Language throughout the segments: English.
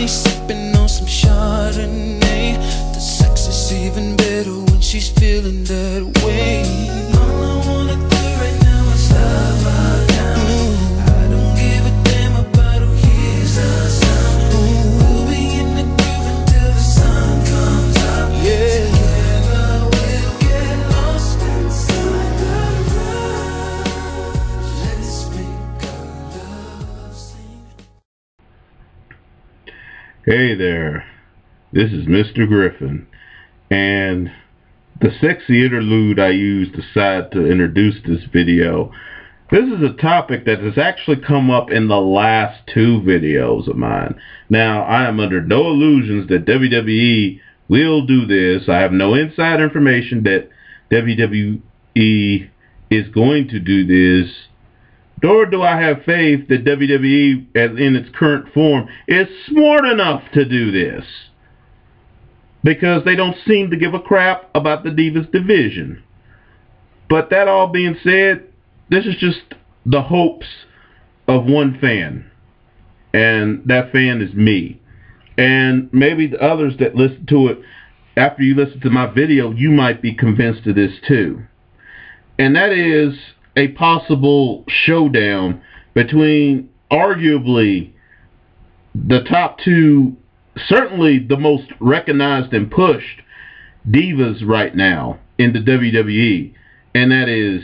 she's sipping on some Chardonnay. The sex is even better when she's feeling that way. All I wanna do right now is love her down. I don't give a damn about who hears the sound. We'll be in the groove until the sun comes up. Yeah. Together we'll get lost inside the rush. Let's make our love sing. Hey there, this is Mr. Griffin, and the sexy interlude I used to decide to introduce this video. This is a topic that has actually come up in the last 2 videos of mine. Now, I am under no illusions that WWE will do this. I have no inside information that WWE is going to do this, nor do I have faith that WWE, as in its current form, is smart enough to do this, because they don't seem to give a crap about the Divas division. But that all being said, this is just the hopes of one fan, and that fan is me. And maybe the others that listen to it, after you listen to my video, you might be convinced of this too. And that is a possible showdown between arguably the top 2, certainly the most recognized and pushed divas right now in the WWE, and that is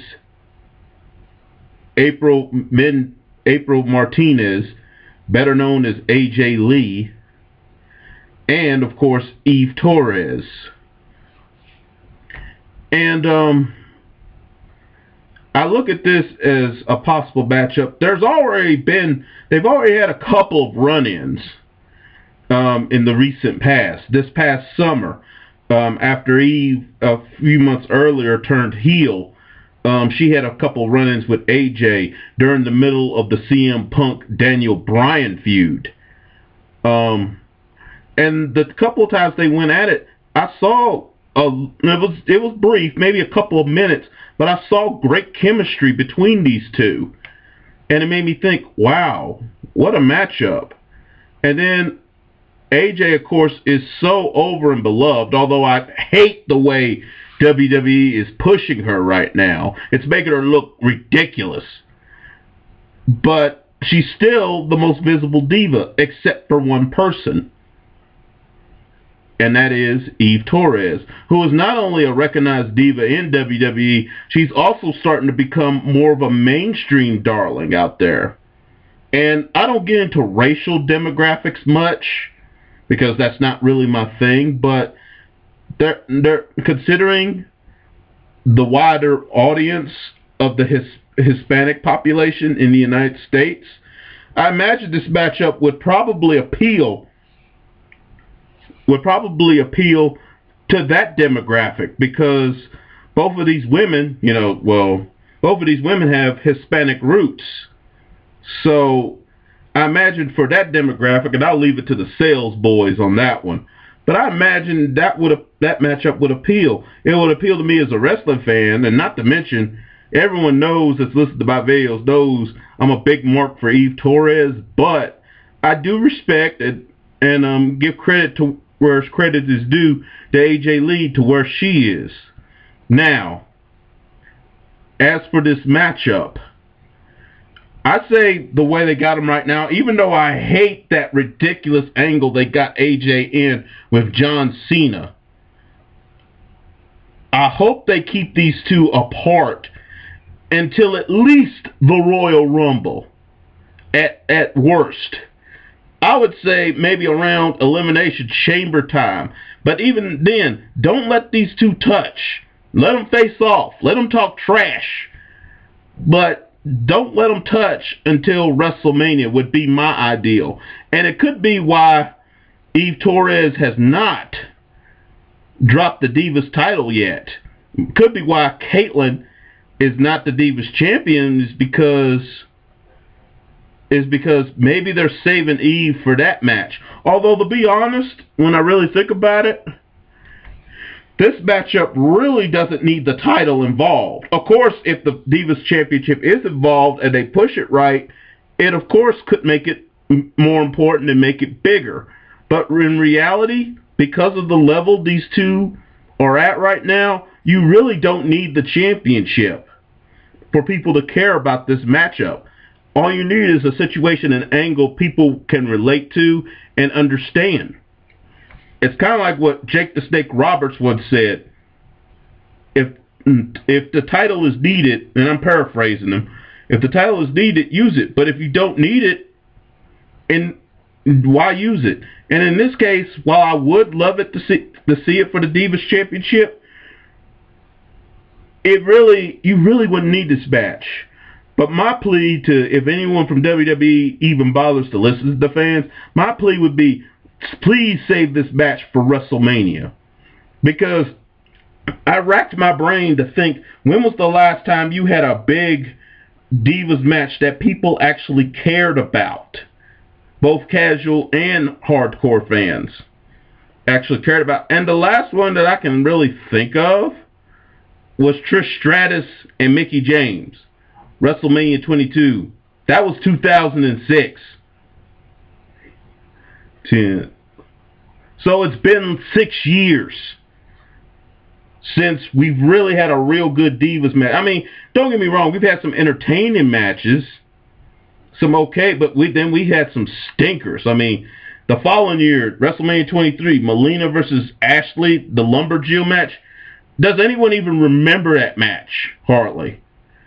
April Martinez, better known as AJ Lee, and of course Eve Torres. And I look at this as a possible matchup. They've already had a couple of run-ins in the recent past. This past summer, after Eve a few months earlier turned heel, she had a couple of run-ins with AJ during the middle of the CM Punk Daniel Bryan feud. And the couple of times they went at it, I saw it was brief, maybe a couple of minutes, but I saw great chemistry between these two. And it made me think, wow, what a matchup. And then AJ, of course, is so over and beloved, although I hate the way WWE is pushing her right now. It's making her look ridiculous. But she's still the most visible diva, except for one person. And that is Eve Torres, who is not only a recognized diva in WWE, she's also starting to become more of a mainstream darling out there. And I don't get into racial demographics much, because that's not really my thing, but they're considering the wider audience of the Hispanic population in the United States, I imagine this matchup would probably appeal to that demographic, because both of these women, both of these women have Hispanic roots. So I imagine for that demographic, and I'll leave it to the sales boys on that one, but I imagine that matchup would appeal. It would appeal to me as a wrestling fan, and not to mention, everyone knows that's listened to my videos knows I'm a big mark for Eve Torres, but I do respect and give credit to where credit is due to AJ Lee, to where she is. Now, as for this matchup, I say the way they got him right now, even though I hate that ridiculous angle they got AJ in with John Cena, I hope they keep these two apart until at least the Royal Rumble, at worst. I would say maybe around Elimination Chamber time. But even then, don't let these two touch. Let them face off. Let them talk trash. But don't let them touch until WrestleMania would be my ideal. And it could be why Eve Torres has not dropped the Divas title yet. It could be why Kaitlyn is not the Divas champion, is because maybe they're saving Eve for that match. Although, to be honest, when I really think about it, this matchup really doesn't need the title involved. Of course, if the Divas Championship is involved and they push it right, it of course could make it more important and make it bigger. But in reality, because of the level these two are at right now, you really don't need the championship for people to care about this matchup. All you need is a situation and angle people can relate to and understand. It's kind of like what Jake the Snake Roberts once said. If the title is needed, and I'm paraphrasing him, if the title is needed, use it. But if you don't need it, and why use it? And in this case, while I would love it to see it for the Divas Championship, you really wouldn't need this match. But my plea to, if anyone from WWE even bothers to listen to the fans, my plea would be, please save this match for WrestleMania. Because I racked my brain to think, when was the last time you had a big Divas match that people actually cared about? Both casual and hardcore fans actually cared about. And the last one that I can really think of was Trish Stratus and Mickie James. WrestleMania 22. That was 2006. 10. So it's been 6 years since we've really had a real good Divas match. I mean, don't get me wrong, we've had some entertaining matches, some okay, but we had some stinkers. I mean, the following year, WrestleMania 23, Melina versus Ashley, the Lumberjill match. Does anyone even remember that match? Hardly.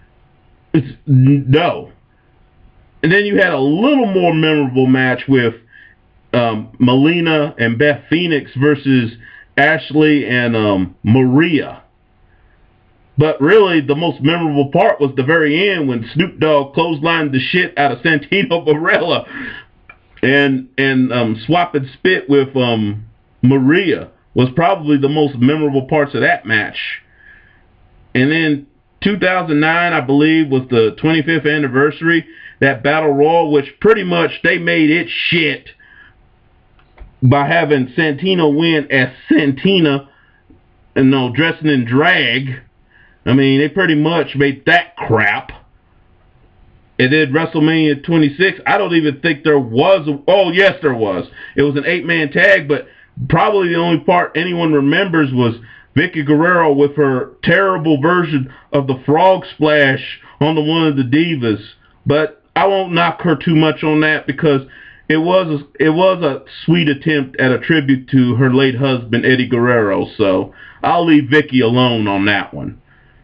No. And then you had a little more memorable match with Melina and Beth Phoenix versus Ashley and Maria. But really, the most memorable part was the very end when Snoop Dogg clotheslined the shit out of Santino Marella and Swap and Spit with Maria was probably the most memorable parts of that match. And then 2009, I believe, was the 25th anniversary, that Battle Royal, which pretty much they made it shit by having Santino win as Santina and dressing in drag. I mean, they pretty much made that crap. And then WrestleMania 26, I don't even think there was. Oh, yes, there was. It was an 8-man tag, but probably the only part anyone remembers was Vicky Guerrero with her terrible version of the frog splash on one of the Divas. But I won't knock her too much on that because it was a sweet attempt at a tribute to her late husband, Eddie Guerrero. So I'll leave Vicky alone on that one.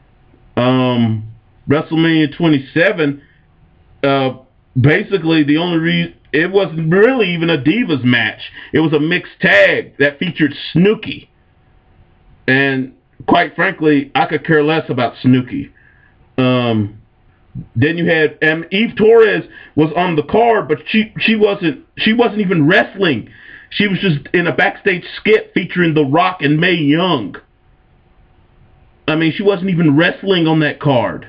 WrestleMania 27, basically the only reason, it wasn't really even a Divas match. It was a mixed tag that featured Snooki. And quite frankly, I could care less about Snooki. Then you had Eve Torres was on the card, but she wasn't even wrestling. She was just in a backstage skit featuring The Rock and Mae Young. I mean, she wasn't even wrestling on that card.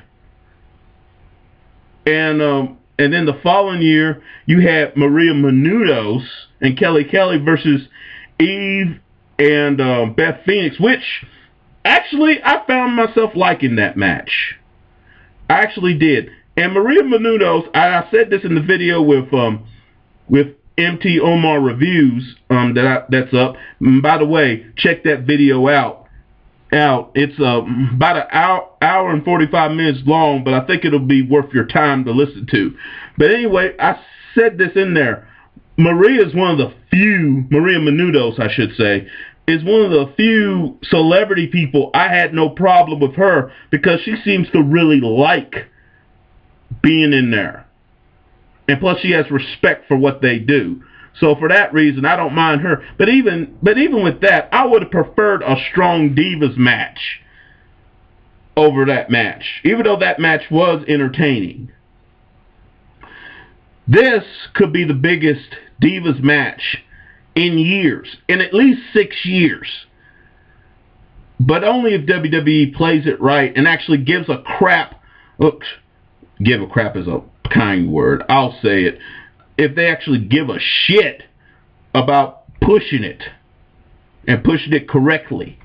And then the following year, you had Maria Menounos and Kelly Kelly versus Eve and Beth Phoenix, which actually I found myself liking that match. I actually did. And Maria Menounos, I said this in the video with MT Omar Reviews that's up. By the way, check that video out. It's about an hour and 45 minutes long, but I think it'll be worth your time to listen to. But anyway, I said this in there. Maria Menounos, I should say, is one of the few celebrity people I had no problem with her because she seems to really like being in there. And plus she has respect for what they do. So for that reason, I don't mind her. But even with that, I would have preferred a strong Divas match over that match, even though that match was entertaining. This could be the biggest Divas match in years, in at least 6 years. But only if WWE plays it right and actually gives a crap. Look, give a crap is a kind word. I'll say it. If they actually give a shit about pushing it and pushing it correctly.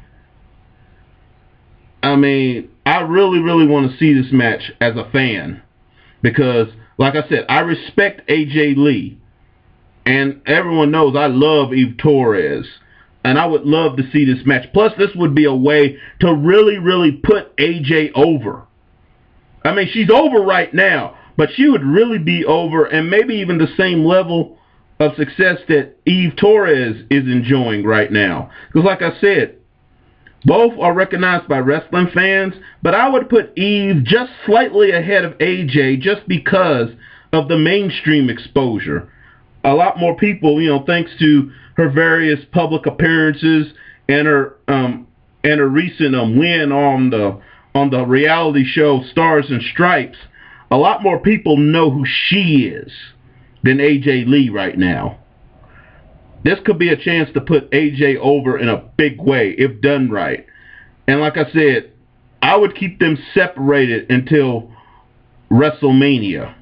I mean, I really, really want to see this match as a fan because, like I said, I respect AJ Lee. And everyone knows I love Eve Torres. And I would love to see this match. Plus, this would be a way to really, really put AJ over. I mean, she's over right now, but she would really be over, and maybe even the same level of success that Eve Torres is enjoying right now. Because like I said, both are recognized by wrestling fans, but I would put Eve just slightly ahead of AJ just because of the mainstream exposure. A lot more people, thanks to her various public appearances and her recent win on the reality show Stars and Stripes, a lot more people know who she is than AJ Lee right now. This could be a chance to put AJ over in a big way if done right. And like I said, I would keep them separated until WrestleMania.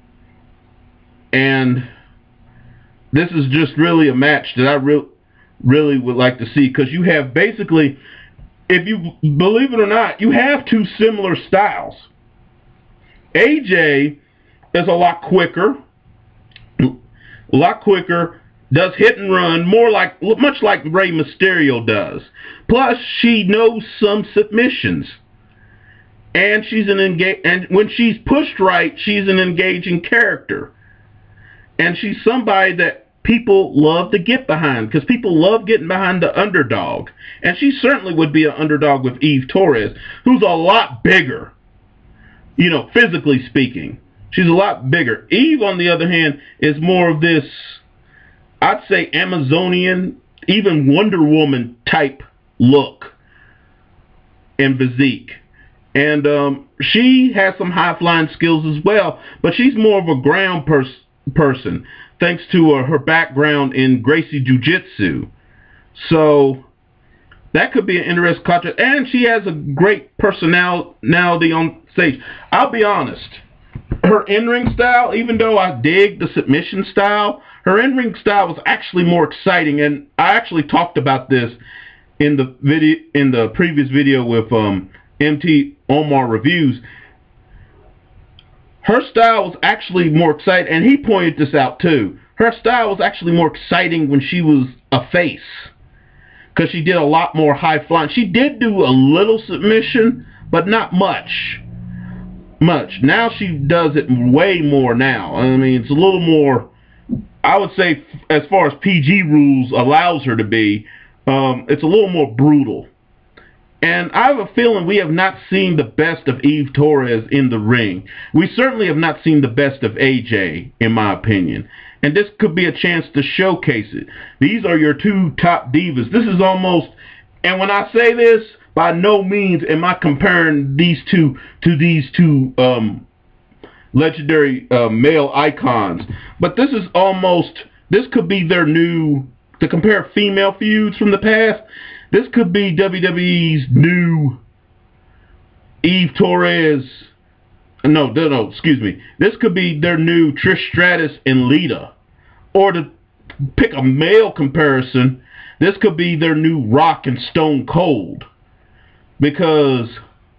And this is just really a match that I really would like to see, because you have basically, if you believe it or not, you have two similar styles. AJ is a lot quicker, does hit and run, much like Rey Mysterio does. Plus, she knows some submissions, and and when she's pushed right, she's an engaging character. And she's somebody that people love to get behind, because people love getting behind the underdog. And she certainly would be an underdog with Eve Torres, who's a lot bigger, physically speaking. She's a lot bigger. Eve, on the other hand, is more of this, I'd say, Amazonian, even Wonder Woman type look and physique. And she has some high-flying skills as well, but she's more of a ground person, thanks to her background in Gracie Jiu-Jitsu. So that could be an interesting contest. And she has a great personality on stage. I'll be honest, her in-ring style, even though I dig the submission style, her in-ring style was actually more exciting. And I actually talked about this in the previous video with MT Omar Reviews. Her style was actually more exciting, and he pointed this out too. Her style was actually more exciting when she was a face, because she did a lot more high flying. She did do a little submission, but not much. Now she does it way more now. I mean, it's a little more, I would say, as far as PG rules allows her to be, it's a little more brutal. And I have a feeling we have not seen the best of Eve Torres in the ring. We certainly have not seen the best of AJ, in my opinion. And this could be a chance to showcase it. These are your two top divas. This is almost, and when I say this, by no means am I comparing these two to these two legendary male icons. But this is almost, this could be their new, to compare female feuds from the past, this could be WWE's new Eve Torres. No, excuse me. This could be their new Trish Stratus and Lita. Or to pick a male comparison, this could be their new Rock and Stone Cold. Because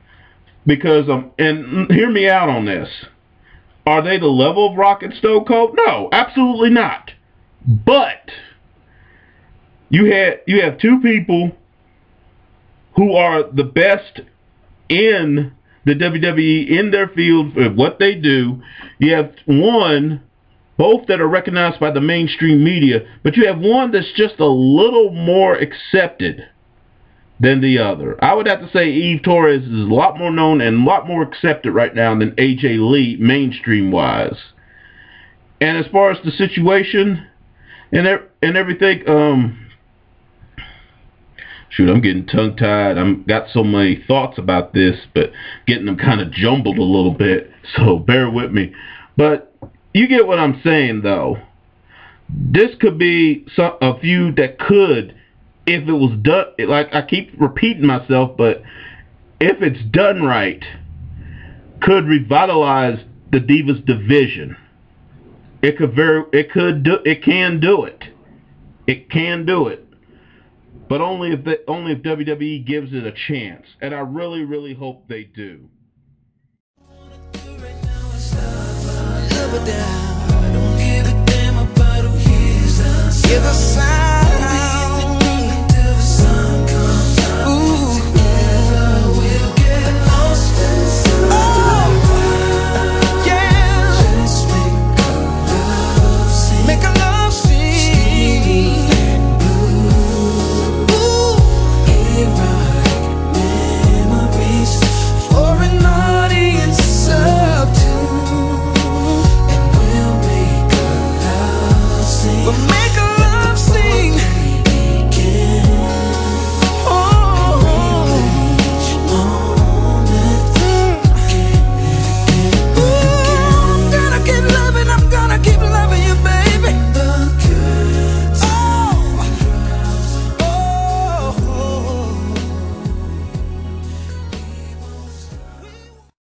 and hear me out on this. Are they the level of Rock and Stone Cold? No, absolutely not. But you have two people who are the best in the WWE in their field of what they do. You have both that are recognized by the mainstream media, but you have one that's just a little more accepted than the other. I would have to say Eve Torres is a lot more known and a lot more accepted right now than AJ Lee, mainstream-wise. And as far as the situation and everything, shoot, I'm getting tongue-tied. I've got so many thoughts about this, but getting them kind of jumbled a little bit, so bear with me. But you get what I'm saying, though. This could be a feud that could, if it was done, like I keep repeating myself, but if it's done right, could revitalize the Divas division. It can do it. It can do it. But only if WWE gives it a chance. And I really, really hope they do. Down.